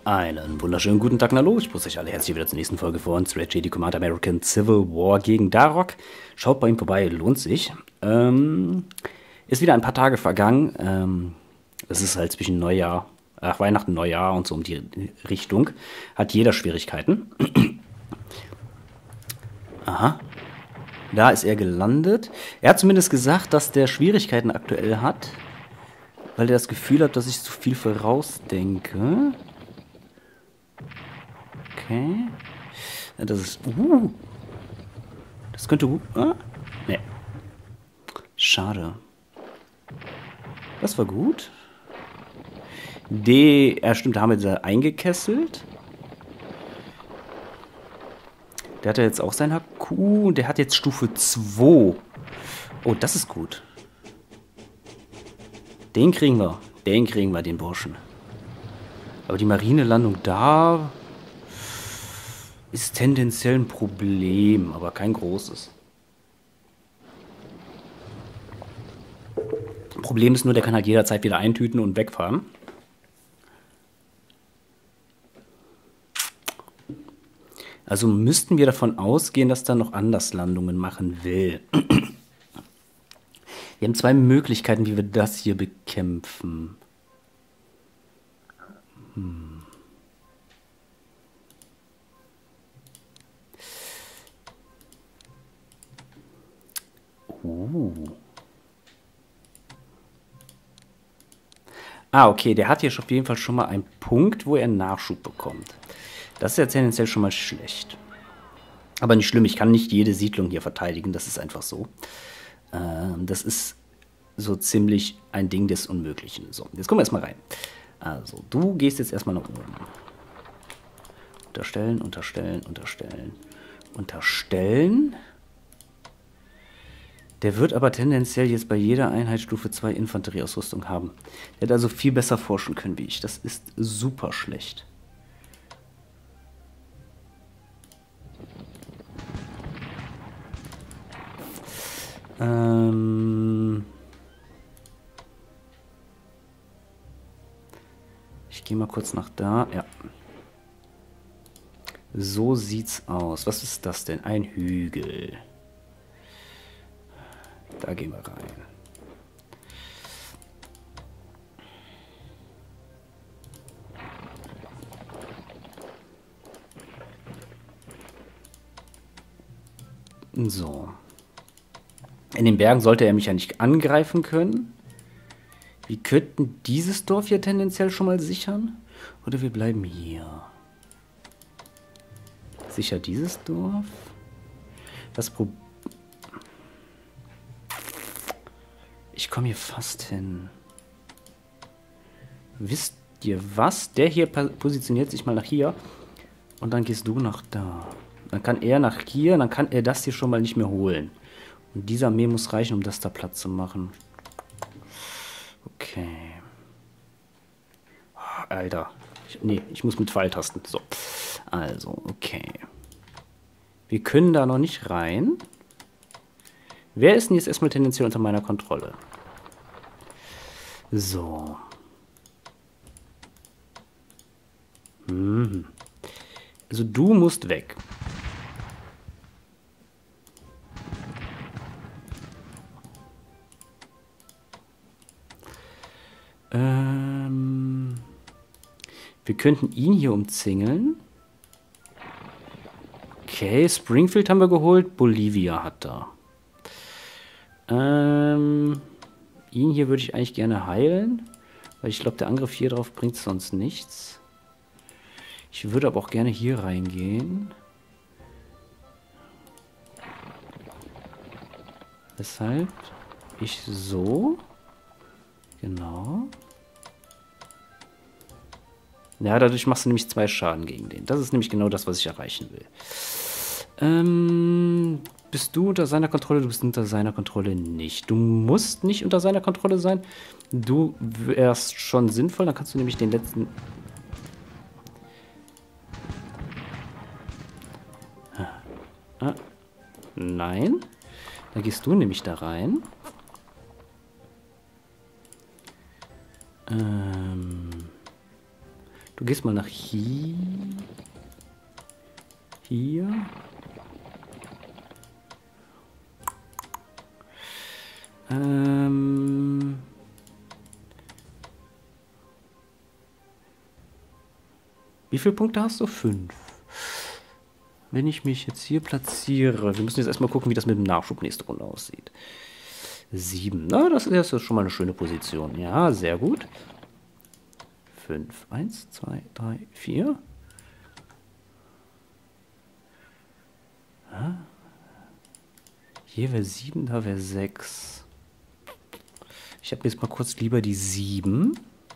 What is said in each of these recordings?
Einen wunderschönen guten Tag, hallo. Ich grüße euch alle herzlich wieder zur nächsten Folge von Red Jedi Command American Civil War gegen Darok. Schaut bei ihm vorbei, lohnt sich. Ist wieder ein paar Tage vergangen. Es ist halt zwischen Weihnachten, Neujahr und so um die Richtung. Hat jeder Schwierigkeiten. Aha. Da ist er gelandet. Er hat zumindest gesagt, dass der Schwierigkeiten aktuell hat, weil er das Gefühl hat, dass ich zu viel vorausdenke. Okay. Das ist. Das könnte. Ne. Schade. Das war gut. Stimmt, da haben wir sie eingekesselt. Der hat ja jetzt auch sein HQ. Der hat jetzt Stufe 2. Oh, das ist gut. Den kriegen wir. Den Burschen. Aber die Marinelandung da ist tendenziell ein Problem, aber kein großes. Problem ist nur, der kann halt jederzeit wieder eintüten und wegfahren. Also müssten wir davon ausgehen, dass er noch Anderslandungen machen will. Wir haben zwei Möglichkeiten, wie wir das hier bekämpfen. Okay, der hat hier auf jeden Fall schon mal einen Punkt, wo er Nachschub bekommt. Das ist ja tendenziell schon mal schlecht. Aber nicht schlimm, ich kann nicht jede Siedlung hier verteidigen, das ist einfach so. Das ist so ziemlich ein Ding des Unmöglichen. So, jetzt kommen wir erstmal rein. Also, du gehst jetzt erstmal nach oben. Unterstellen, unterstellen, unterstellen, unterstellen. Der wird aber tendenziell jetzt bei jeder Einheit Stufe 2 Infanterieausrüstung haben. Der hätte also viel besser forschen können wie ich. Das ist super schlecht. Ich gehe mal kurz nach da. Ja. So sieht's aus. Was ist das denn? Ein Hügel. Da gehen wir rein. So. In den Bergen sollte er mich ja nicht angreifen können. Wir könnten dieses Dorf hier tendenziell schon mal sichern. Oder wir bleiben hier. Sicher dieses Dorf. Das Problem. Ich komme hier fast hin. Wisst ihr was? Der hier positioniert sich mal nach hier. Und dann gehst du nach da. Dann kann er nach hier. Dann kann er das hier schon mal nicht mehr holen. Und dieser Armee muss reichen, um das da Platz zu machen. Okay. Oh, Alter. Ich muss mit Pfeiltasten. So. Also, okay. Wir können da noch nicht rein. Wer ist denn jetzt erstmal tendenziell unter meiner Kontrolle? So. Also du musst weg. Wir könnten ihn hier umzingeln. Okay, Springfield haben wir geholt. Bolivia hat da. Ihn hier würde ich eigentlich gerne heilen. Weil ich glaube, der Angriff hier drauf bringt sonst nichts. Ich würde aber auch gerne hier reingehen. Weshalb ich so. Genau. Ja, dadurch machst du nämlich 2 Schaden gegen den. Das ist nämlich genau das, was ich erreichen will. Bist du unter seiner Kontrolle? Du bist unter seiner Kontrolle nicht. Du musst nicht unter seiner Kontrolle sein. Du wärst schon sinnvoll. Dann kannst du nämlich den letzten... Nein. Dann gehst du nämlich da rein. Du gehst mal nach hier. Hier. Wie viele Punkte hast du? 5. Wenn ich mich jetzt hier platziere, wir müssen jetzt erstmal gucken, wie das mit dem Nachschub nächste Runde aussieht. 7. Na, das ist schon mal eine schöne Position. Ja, sehr gut. 5. 1, 2, 3, 4. Ja. Hier wäre 7, da wäre 6. Ich habe jetzt mal kurz lieber die 7.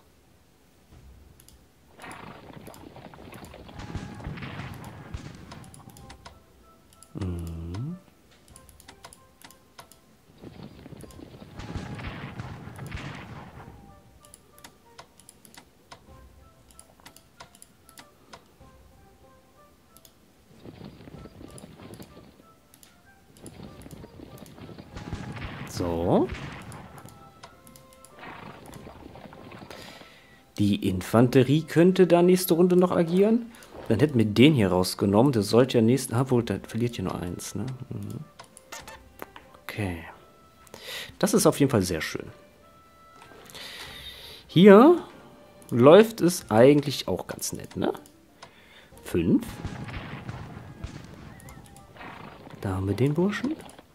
So. Die Infanterie könnte da nächste Runde noch agieren. Dann hätten wir den hier rausgenommen. Der sollte ja nächsten... Ah, wohl, der verliert ja nur 1, ne? Okay. Das ist auf jeden Fall sehr schön. Hier läuft es eigentlich auch ganz nett, ne? 5. Da haben wir den Burschen.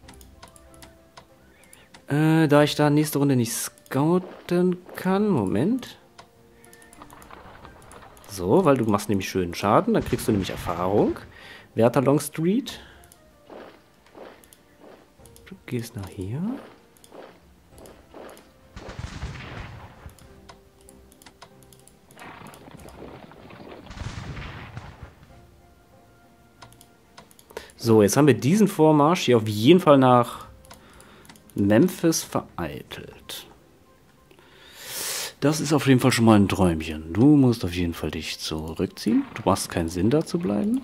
Da ich da nächste Runde nicht scouten kann. Moment. So, weil du machst nämlich schönen Schaden. Dann kriegst du nämlich Erfahrung. Werther Longstreet. Du gehst nach hier. So, jetzt haben wir diesen Vormarsch hier auf jeden Fall nach Memphis vereitelt. Das ist auf jeden Fall schon mal ein Träumchen. Du musst auf jeden Fall dich zurückziehen. Du machst keinen Sinn, da zu bleiben.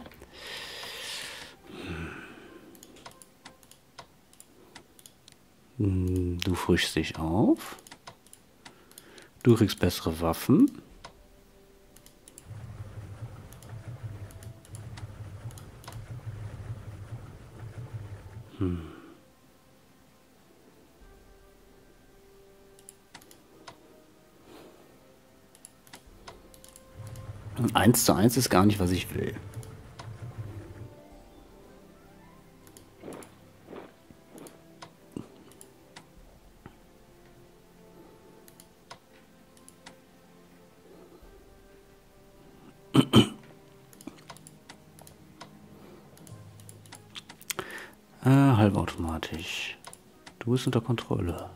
Du frischst dich auf. Du kriegst bessere Waffen. Und 1:1 ist gar nicht, was ich will. Halbautomatisch. Du bist unter Kontrolle.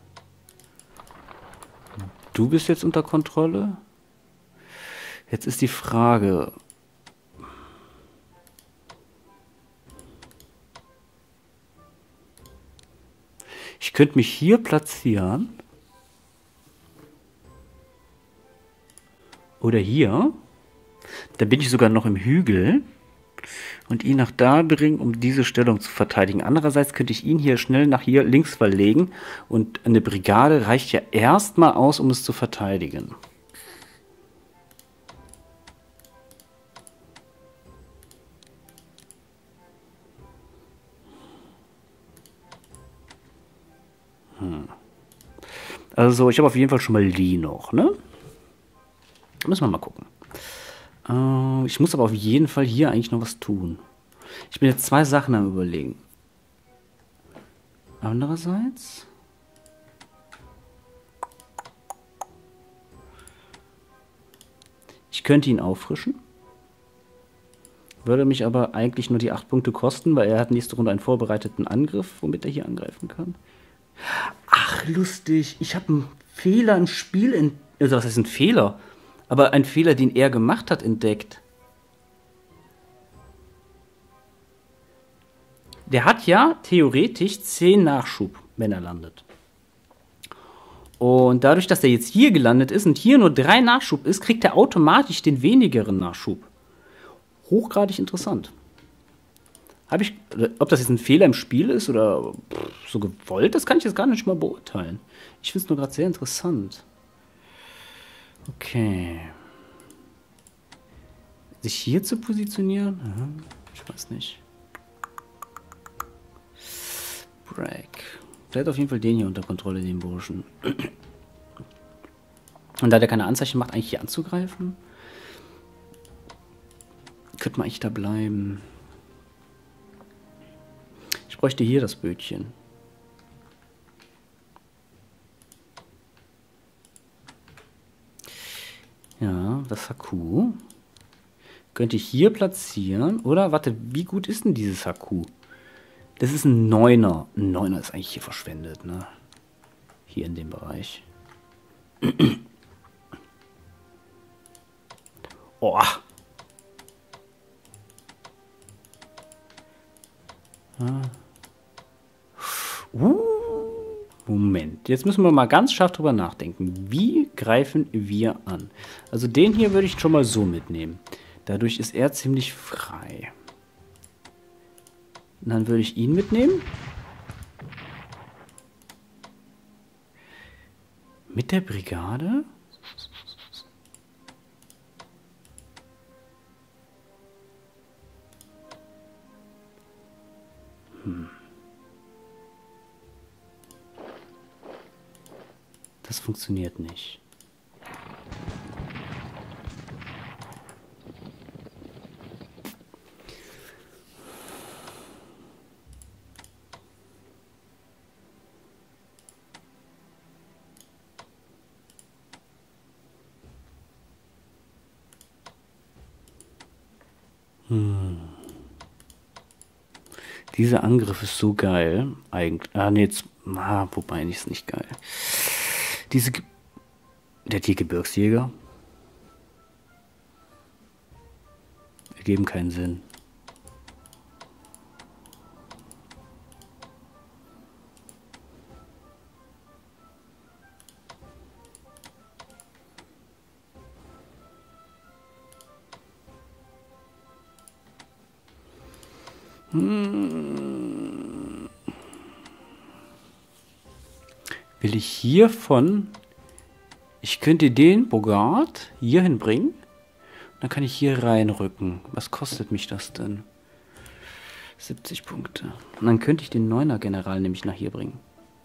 Du bist jetzt unter Kontrolle. Jetzt ist die Frage. Ich könnte mich hier platzieren. Oder hier. Da bin ich sogar noch im Hügel. Und ihn nach da bringen, um diese Stellung zu verteidigen. Andererseits könnte ich ihn hier schnell nach hier links verlegen. Und eine Brigade reicht ja erstmal aus, um es zu verteidigen. Also ich habe auf jeden Fall schon mal Lee noch, ne? Müssen wir mal gucken. Ich muss aber auf jeden Fall hier eigentlich noch was tun. Ich bin jetzt 2 Sachen am Überlegen. Andererseits... Ich könnte ihn auffrischen. Würde mich aber eigentlich nur die 8 Punkte kosten, weil er hat nächste Runde einen vorbereiteten Angriff, womit er hier angreifen kann. Ach, lustig. Ich habe einen Fehler im Spiel... Also was heißt ein Fehler? Aber ein Fehler, den er gemacht hat, entdeckt. Der hat ja theoretisch 10 Nachschub, wenn er landet. Und dadurch, dass er jetzt hier gelandet ist und hier nur 3 Nachschub ist, kriegt er automatisch den wenigeren Nachschub. Hochgradig interessant. Ob das jetzt ein Fehler im Spiel ist oder so gewollt, das kann ich jetzt gar nicht mal beurteilen. Ich finde es nur gerade sehr interessant. Okay. Sich hier zu positionieren? Aha, ich weiß nicht. Break. Der hat auf jeden Fall den hier unter Kontrolle, den Burschen. Und da der keine Anzeichen macht, eigentlich hier anzugreifen, könnte man eigentlich da bleiben. Ich bräuchte hier das Bötchen. Ja, das Haku. Könnte ich hier platzieren. Oder, warte, wie gut ist denn dieses Haku? Das ist ein Neuner. Ein Neuner ist eigentlich hier verschwendet, ne? Hier in dem Bereich. Oh. Moment, jetzt müssen wir mal ganz scharf drüber nachdenken. Wie greifen wir an? Also den hier würde ich schon mal so mitnehmen. Dadurch ist er ziemlich frei. Und dann würde ich ihn mitnehmen. Mit der Brigade? Das funktioniert nicht. Dieser Angriff ist so geil. Eigentlich. Ah, nee, jetzt. Ah, wobei, ist nicht geil. Der hat hier Gebirgsjäger. Ergeben keinen Sinn. Will ich hiervon... Ich könnte den Bogart hier hinbringen. Dann kann ich hier reinrücken. Was kostet mich das denn? 70 Punkte. Und dann könnte ich den Neuner-General nämlich nach hier bringen.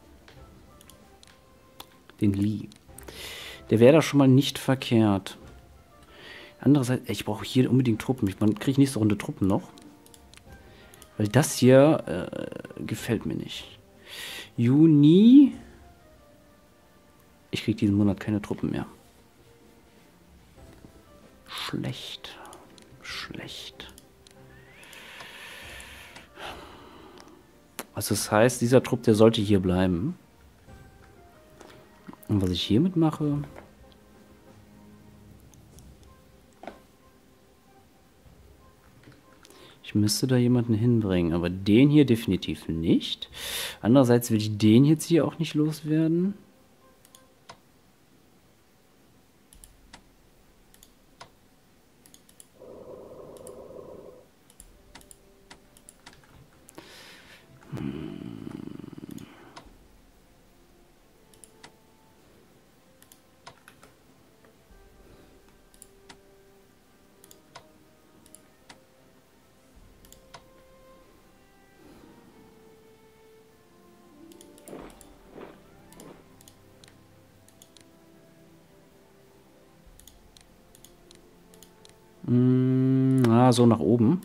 Den Lee. Der wäre da schon mal nicht verkehrt. Andererseits, ich brauche hier unbedingt Truppen. Man kriegt nächste Runde Truppen noch. Weil das hier gefällt mir nicht. Juni. Ich kriege diesen Monat keine Truppen mehr. Schlecht. Schlecht. Also das heißt, dieser Trupp, der sollte hier bleiben. Und was ich hiermit mache... Ich müsste da jemanden hinbringen, aber den hier definitiv nicht. Andererseits will ich den jetzt hier auch nicht loswerden. So nach oben.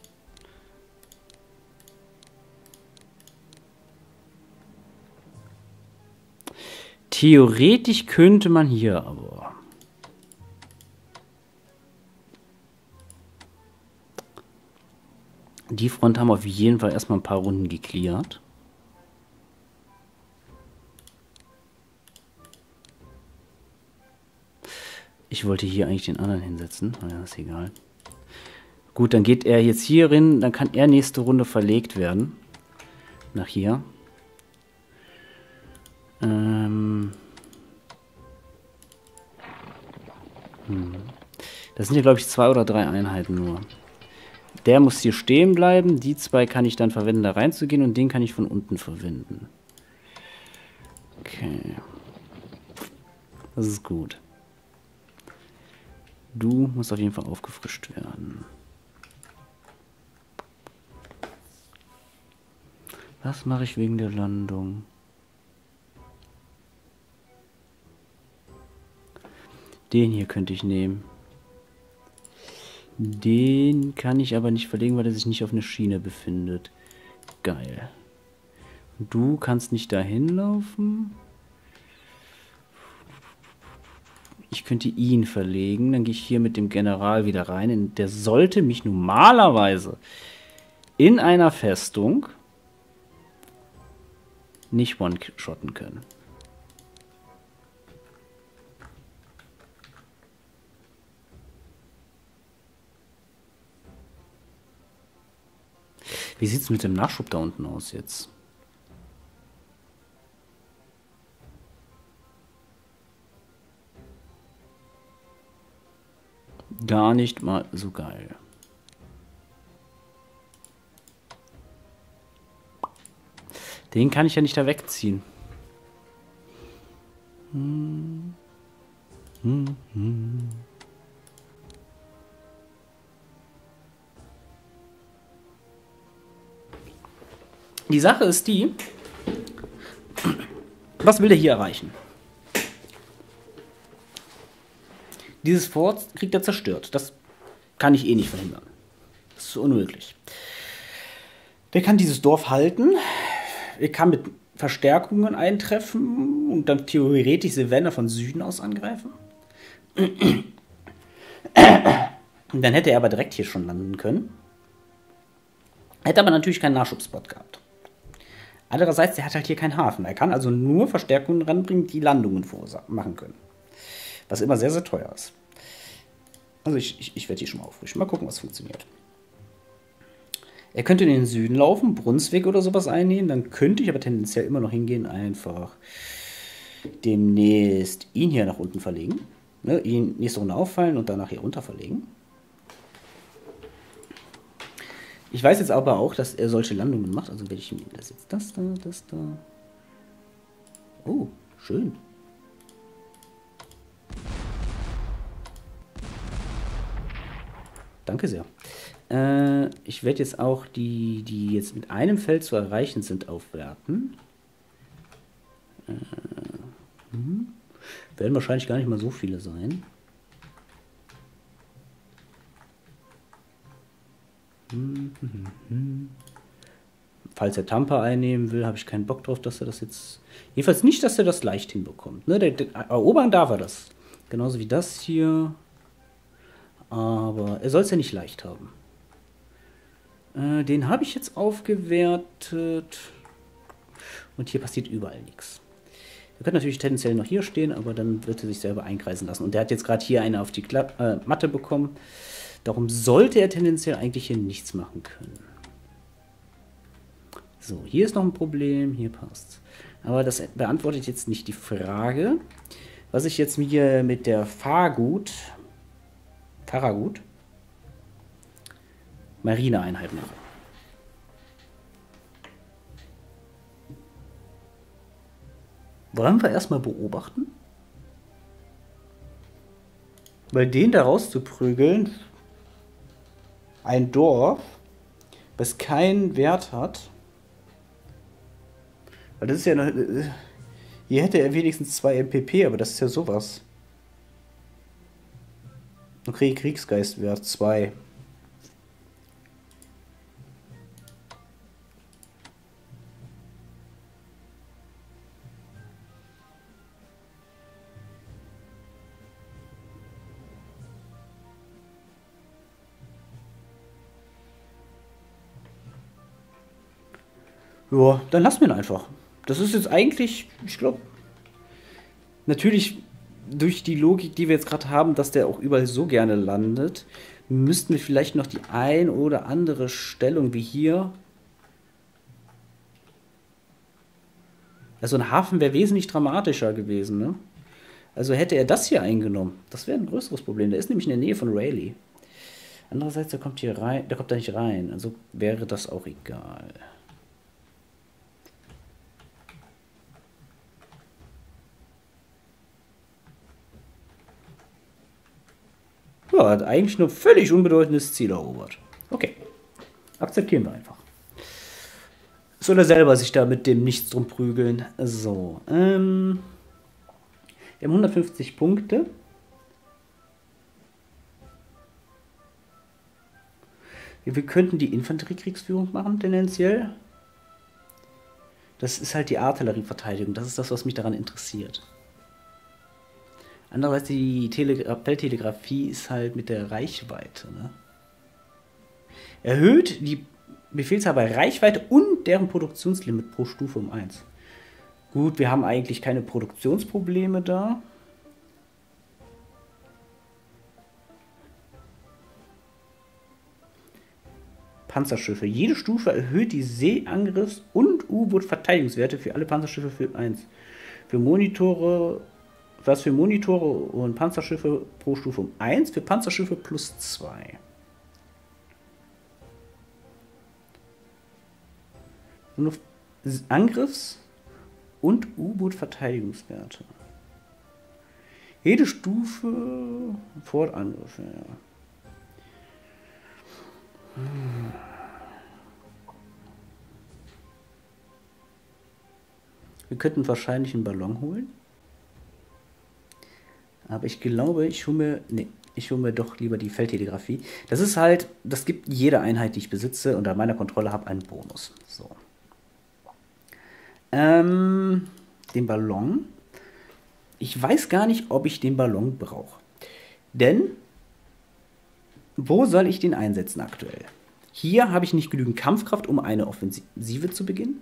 Theoretisch könnte man hier aber... Die Front haben auf jeden Fall erstmal ein paar Runden geklärt. Ich wollte hier eigentlich den anderen hinsetzen. Naja, ist egal. Gut, dann geht er jetzt hier rein. Dann kann er nächste Runde verlegt werden. Nach hier. Das sind hier, glaube ich, 2 oder 3 Einheiten nur. Der muss hier stehen bleiben. Die 2 kann ich dann verwenden, da reinzugehen. Und den kann ich von unten verwenden. Okay. Das ist gut. Du musst auf jeden Fall aufgefrischt werden. Was mache ich wegen der Landung? Den hier könnte ich nehmen. Den kann ich aber nicht verlegen, weil er sich nicht auf einer Schiene befindet. Geil. Du kannst nicht dahin laufen. Ich könnte ihn verlegen. Dann gehe ich hier mit dem General wieder rein. Der sollte mich normalerweise in einer Festung nicht one-shotten können. Wie sieht es mit dem Nachschub da unten aus jetzt? Gar nicht mal so geil. Den kann ich ja nicht da wegziehen. Die Sache ist die, was will er hier erreichen? Dieses Fort kriegt er zerstört. Das kann ich eh nicht verhindern. Das ist unmöglich. Der kann dieses Dorf halten. Er kann mit Verstärkungen eintreffen und dann theoretisch Savannah von Süden aus angreifen. Und dann hätte er aber direkt hier schon landen können. Hätte aber natürlich keinen Nachschubspot gehabt. Andererseits, der hat halt hier keinen Hafen. Er kann also nur Verstärkungen ranbringen, die Landungen machen können. Was immer sehr, sehr teuer ist. Also ich werde hier schon mal auffrischen. Mal gucken, was funktioniert. Er könnte in den Süden laufen, Brunswick oder sowas einnehmen. Dann könnte ich aber tendenziell immer noch hingehen, einfach demnächst ihn hier nach unten verlegen. Ne, ihn nächste Runde auffallen und danach hier runter verlegen. Ich weiß jetzt aber auch, dass er solche Landungen macht. Also werde ich ihm das jetzt das da. Oh, schön. Danke sehr. Ich werde jetzt auch die jetzt mit einem Feld zu erreichen sind, aufwerten. Werden wahrscheinlich gar nicht mal so viele sein. Falls er Tampa einnehmen will, habe ich keinen Bock drauf, dass er das jetzt... Jedenfalls nicht, dass er das leicht hinbekommt. Ne? Erobern darf er das. Genauso wie das hier. Aber er soll es ja nicht leicht haben. Den habe ich jetzt aufgewertet. Und hier passiert überall nichts. Er könnte natürlich tendenziell noch hier stehen, aber dann wird er sich selber einkreisen lassen. Und der hat jetzt gerade hier eine auf die Matte bekommen. Darum sollte er tendenziell eigentlich hier nichts machen können. So, hier ist noch ein Problem, hier passt. Aber das beantwortet jetzt nicht die Frage, was ich jetzt hier mit der Farragut Marineeinheit mache. Wollen wir erstmal beobachten? Weil den da rauszuprügeln, ein Dorf, was keinen Wert hat, weil das ist ja noch, hier hätte er wenigstens 2 MPP, aber das ist ja sowas. Okay, Kriegsgeistwert 2. Ja, dann lassen wir ihn einfach. Das ist jetzt eigentlich, ich glaube, natürlich durch die Logik, die wir jetzt gerade haben, dass der auch überall so gerne landet, müssten wir vielleicht noch die ein oder andere Stellung wie hier. Also ein Hafen wäre wesentlich dramatischer gewesen, ne? Also hätte er das hier eingenommen, das wäre ein größeres Problem. Der ist nämlich in der Nähe von Rayleigh. Andererseits, der kommt hier rein, der kommt da nicht rein. Also wäre das auch egal. Ja, hat eigentlich nur völlig unbedeutendes Ziel erobert. Okay. Akzeptieren wir einfach. Soll er selber sich da mit dem Nichts drum prügeln. So, wir haben 150 Punkte. Wir könnten die Infanteriekriegsführung machen, tendenziell. Das ist halt die Artillerieverteidigung. Das ist das, was mich daran interessiert. Andererseits die Feldtelegrafie ist halt mit der Reichweite. Ne? Erhöht die Befehlshaber Reichweite und deren Produktionslimit pro Stufe um 1. Gut, wir haben eigentlich keine Produktionsprobleme da. Panzerschiffe. Jede Stufe erhöht die Seeangriffs- und U-Boot-Verteidigungswerte für alle Panzerschiffe für 1. Für Monitore und Panzerschiffe pro Stufe um 1, für Panzerschiffe plus 2. Nur Angriffs- und U-Boot-Verteidigungswerte. Jede Stufe Fortangriffe, ja. Wir könnten wahrscheinlich einen Ballon holen. Aber ich glaube, ich hole mir doch lieber die Feldtelegrafie. Das ist halt, das gibt jede Einheit, die ich besitze, unter meiner Kontrolle habe, einen Bonus. So. Den Ballon. Ich weiß gar nicht, ob ich den Ballon brauche. Denn, wo soll ich den einsetzen aktuell? Hier habe ich nicht genügend Kampfkraft, um eine Offensive zu beginnen.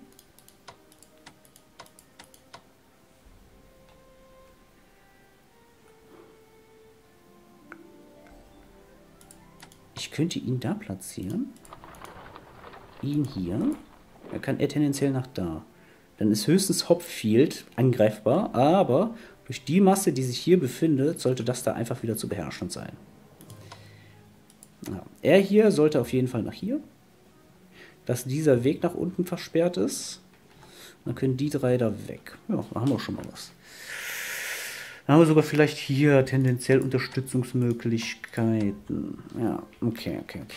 Ich könnte ihn da platzieren. Ihn hier. Er kann tendenziell nach da. Dann ist höchstens Hopfield angreifbar, aber durch die Masse, die sich hier befindet, sollte das da einfach wieder zu beherrschen sein. Ja, er hier sollte auf jeden Fall nach hier. Dass dieser Weg nach unten versperrt ist. Dann können die drei da weg. Ja, da haben wir schon mal was. Dann haben wir sogar vielleicht hier tendenziell Unterstützungsmöglichkeiten. Ja, okay.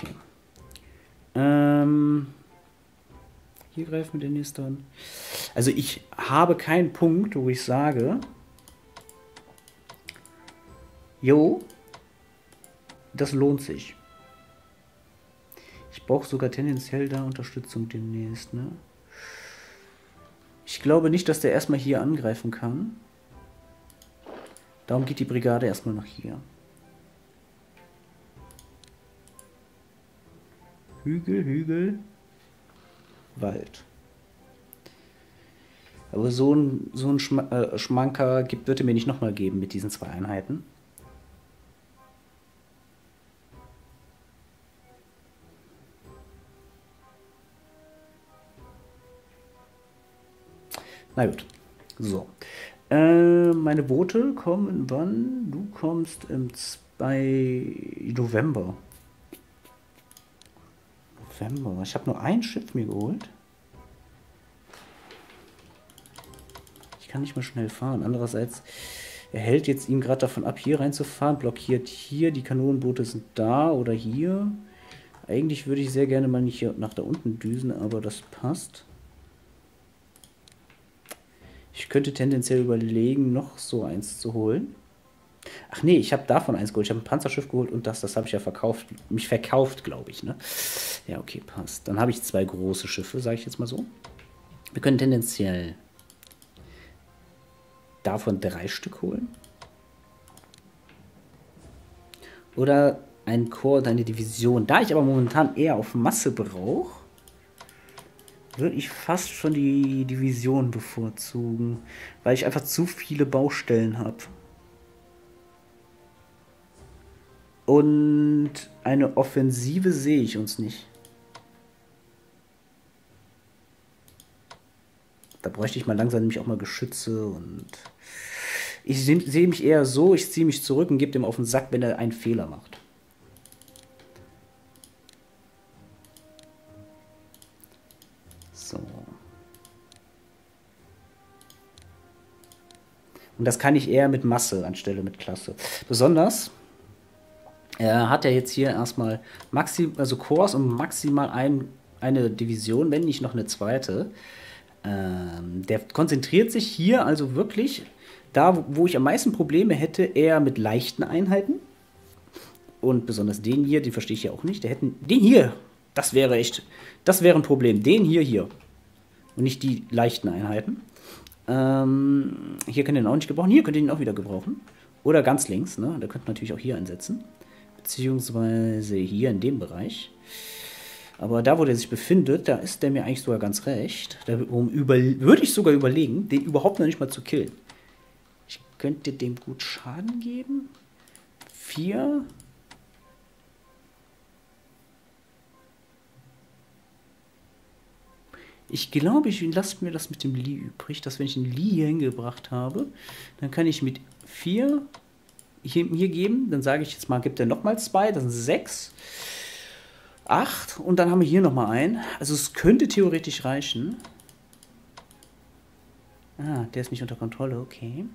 Hier greifen wir den nächsten an. Also ich habe keinen Punkt, wo ich sage, jo, das lohnt sich. Ich brauche sogar tendenziell da Unterstützung demnächst, ne? Ich glaube nicht, dass der erstmal hier angreifen kann. Darum geht die Brigade erstmal nach hier. Hügel, Wald. Aber so ein Schmanker wird er mir nicht nochmal geben mit diesen 2 Einheiten. Na gut. So. Meine Boote kommen wann? Du kommst bei November. Ich habe nur ein Schiff mir geholt. Ich kann nicht mehr schnell fahren. Andererseits, er hält jetzt ihn gerade davon ab, hier reinzufahren. Blockiert hier. Die Kanonenboote sind da oder hier. Eigentlich würde ich sehr gerne mal nicht hier nach da unten düsen, aber das passt. Ich könnte tendenziell überlegen, noch so eins zu holen. Ach nee, ich habe davon eins geholt. Ich habe ein Panzerschiff geholt und das habe ich ja verkauft. Mich verkauft, glaube ich, ne? Ja, okay, passt. Dann habe ich 2 große Schiffe, sage ich jetzt mal so. Wir können tendenziell davon 3 Stück holen. Oder ein Korps und eine Division. Da ich aber momentan eher auf Masse brauche, würde ich fast schon die Division bevorzugen, weil ich einfach zu viele Baustellen habe. Und eine Offensive sehe ich uns nicht. Da bräuchte ich mal langsam nämlich auch mal Geschütze und ich sehe mich eher so, ich ziehe mich zurück und gebe dem auf den Sack, wenn er einen Fehler macht. So. Und das kann ich eher mit Masse anstelle mit Klasse. Besonders, Er hat ja jetzt hier erstmal also Korps und maximal eine Division, wenn nicht noch eine zweite. Der konzentriert sich hier also wirklich, da wo ich am meisten Probleme hätte, eher mit leichten Einheiten. Und besonders den hier, den verstehe ich ja auch nicht. Den hier, das wäre ein Problem. Den hier. Und nicht die leichten Einheiten. Hier könnt ihr ihn auch nicht gebrauchen. Hier könnt ihr ihn auch wieder gebrauchen. Oder ganz links, ne? Da könnt ihr natürlich auch hier einsetzen. Beziehungsweise hier in dem Bereich. Aber da, wo der sich befindet, da ist der mir eigentlich sogar ganz recht. Da würde ich sogar überlegen, den überhaupt noch nicht mal zu killen. Ich könnte dem gut Schaden geben. 4. Ich glaube, ich lasse mir das mit dem Lee übrig, dass wenn ich einen Lee hier hingebracht habe, dann kann ich mit 4 hier geben. Dann sage ich jetzt mal, gibt er nochmal 2, das sind 6. 8 und dann haben wir hier nochmal einen. Also es könnte theoretisch reichen. Ah, der ist nicht unter Kontrolle, okay.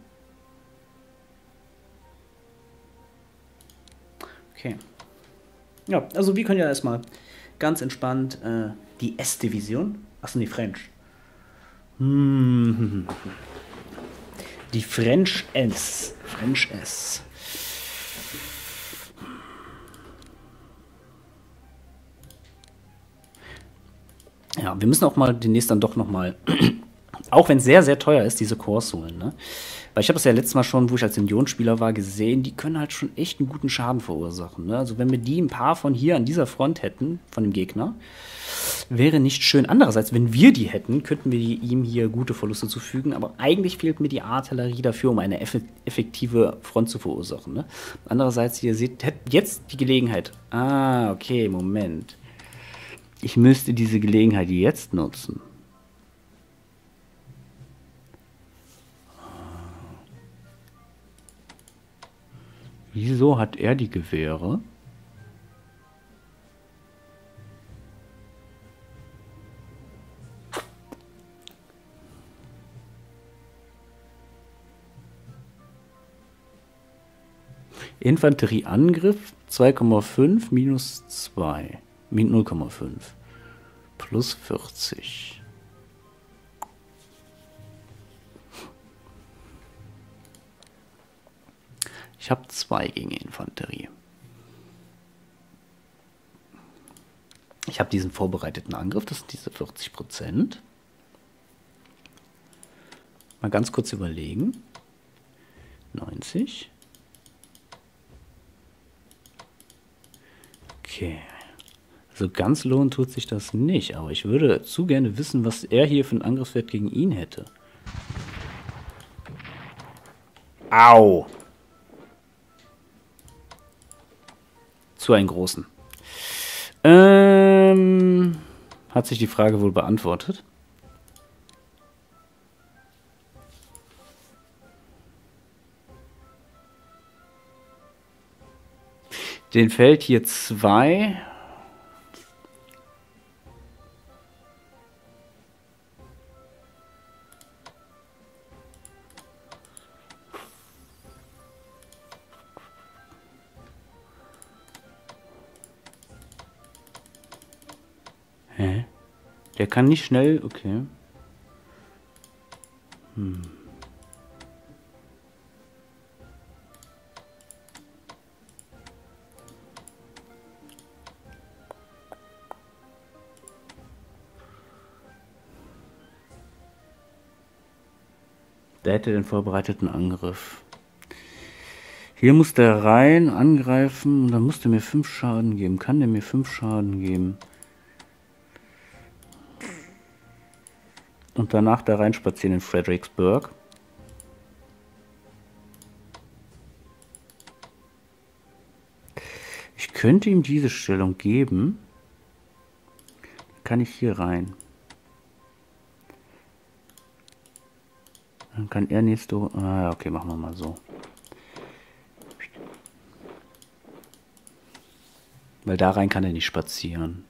Okay. Ja, also wir können ja erstmal ganz entspannt die S-Division. Achso, die French. Die French S. French S. Ja, wir müssen auch mal demnächst dann doch nochmal, auch wenn es sehr, sehr teuer ist, diese Cores holen, ne? Weil ich habe das ja letztes Mal schon, wo ich als Unionsspieler war, gesehen, die können halt schon echt einen guten Schaden verursachen, ne? Also wenn wir die ein paar von hier an dieser Front hätten, von dem Gegner, wäre nicht schön. Andererseits, wenn wir die hätten, könnten wir ihm hier gute Verluste zufügen, aber eigentlich fehlt mir die Artillerie dafür, um eine effektive Front zu verursachen, ne? Andererseits, ihr seht jetzt die Gelegenheit. Ah, okay, Moment. Ich müsste diese Gelegenheit jetzt nutzen. Wieso hat er die Gewehre? Infanterieangriff 2,5 minus 2. 0,5 plus 40. Ich habe 2 gegen Infanterie. Ich habe diesen vorbereiteten Angriff, das sind diese 40%. Mal ganz kurz überlegen. 90. Okay. Also ganz lohnen tut sich das nicht, aber ich würde zu gerne wissen, was er hier für einen Angriffswert gegen ihn hätte. Au! Zu einen großen. Hat sich die Frage wohl beantwortet? Den fällt hier 2. Hä? Der kann nicht schnell, okay. Der hätte den vorbereiteten Angriff. Hier muss der rein angreifen und dann muss der mir 5 Schaden geben. Kann der mir 5 Schaden geben? Und danach da reinspazieren in Fredericksburg. Ich könnte ihm diese Stellung geben. Kann ich hier rein. Dann kann er nächste... Ah, okay, machen wir mal so. Weil da rein kann er nicht spazieren.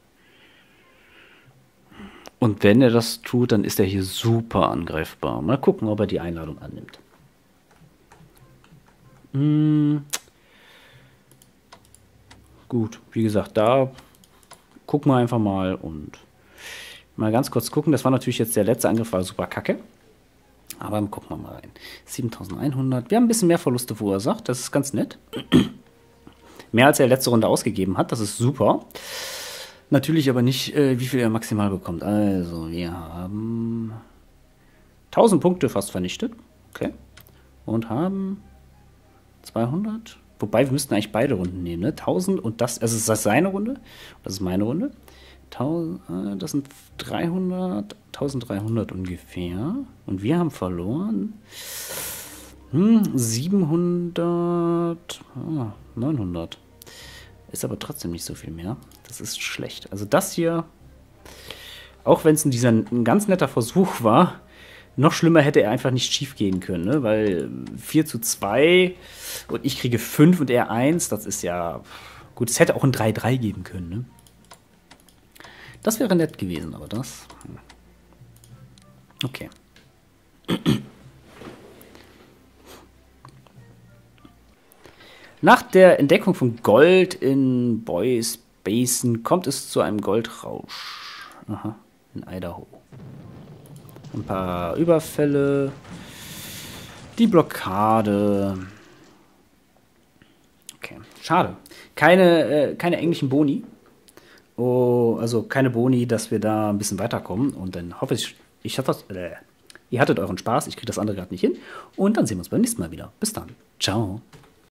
Und wenn er das tut, dann ist er hier super angreifbar. Mal gucken, ob er die Einladung annimmt. gut, wie gesagt, da gucken wir einfach mal und mal ganz kurz gucken. Das war natürlich jetzt der letzte Angriff, war super kacke. Aber gucken wir mal rein. 7100. Wir haben ein bisschen mehr Verluste verursacht. Das ist ganz nett. Mehr als er letzte Runde ausgegeben hat. Das ist super. Natürlich aber nicht, wie viel er maximal bekommt. Also, wir haben 1000 Punkte fast vernichtet. Okay. Und haben 200. Wobei, wir müssten eigentlich beide Runden nehmen, ne? 1000 und das, also ist das seine Runde? Das ist meine Runde. 1000, das sind 300, 1300 ungefähr. Und wir haben verloren 700, 900. Ist aber trotzdem nicht so viel mehr. Das ist schlecht. Also das hier, auch wenn es ein ganz netter Versuch war, noch schlimmer hätte er einfach nicht schief gehen können, ne? Weil 4:2 und ich kriege 5 und er 1, das ist ja gut. Es hätte auch ein 3:3 geben können, ne? Das wäre nett gewesen, aber das... Okay. Nach der Entdeckung von Gold in Boys Basin kommt es zu einem Goldrausch. Aha, in Idaho. Ein paar Überfälle. Die Blockade. Okay, schade. Keine englischen Boni. Oh, also keine Boni, dass wir da ein bisschen weiterkommen. Und dann hoffe ich, ihr hattet euren Spaß. Ich kriege das andere gerade nicht hin. Und dann sehen wir uns beim nächsten Mal wieder. Bis dann. Ciao.